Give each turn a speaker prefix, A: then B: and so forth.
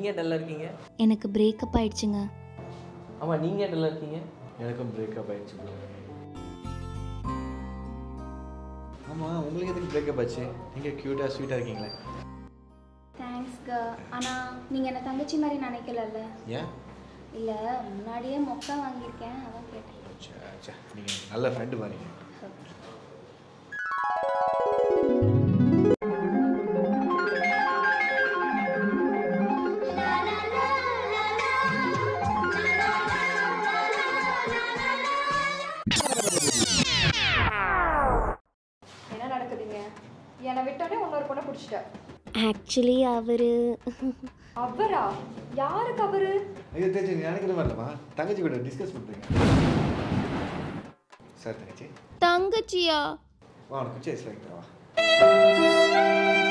A: நீங்கள் டல்லாக இருக்கீங்க?
B: எனக்கு பிரேக்கப் ஆயிடுச்சுங்க.
A: ஆமாம், நீங்கள் டல்லாக இருக்கீங்க.
C: எனக்கும் பிரேக்கப் ஆயிடுச்சு ப்ரோ. ஆமாம், உங்களுக்கு எதுக்கு பிரேக்கப் ஆச்சு? நீங்கள் க்யூட்டாக ஸ்வீட்டாக இருக்கீங்களே.
D: தேங்க்ஸ்ங்க. ஆனால் நீங்கள் என்ன தங்கச்சி மாதிரி நினைக்கலல்ல.
C: ஏன்?
D: இல்லை, முன்னாடியே மொக்கை வாங்கியிருக்கேன், அதான் கேட்டேன்.
C: சே, நீங்கள் நல்ல ஃப்ரெண்டு பாருங்க.
E: என்ன நடக்குதுங்க? என்னை விட்டோடனே இன்னொரு பொண்ணை பிடிச்சிட்டேன்.
B: ஆக்சுவலி
E: அவரா? யாருக்கு அவரு?
C: ஐயோ தெரிஞ்சு நினைக்கிற மாதிரி இல்லைம்மா, தங்கச்சி கூட டிஸ்கஸ் பண்ணுறீங்க. சார் தங்கச்சி
B: தங்கச்சியா?
C: வா, உனக்கு குச்சி ஐஸ் வாங்கி தரவா.